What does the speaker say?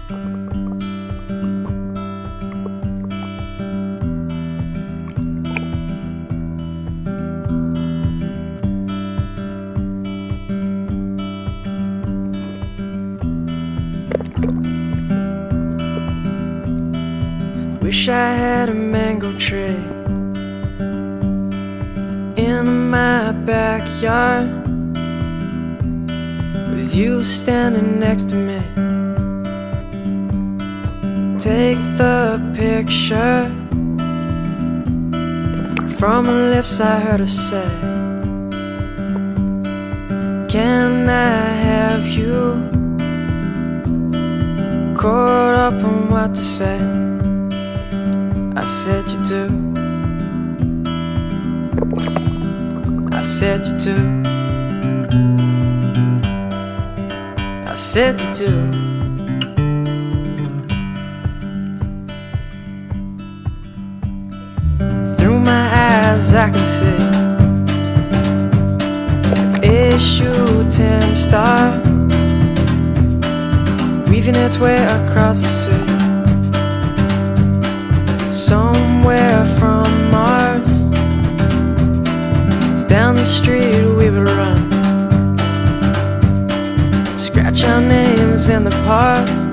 Wish I had a mango tree in my backyard, with you standing next to me. Take the picture from the lips I heard her say, can I have you? Caught up on what to say. I said you do. I said you do. I said you do. Through my eyes I can see a shooting star weaving its way across the sea. Somewhere from Mars, down the street we would run, scratch our names in the park.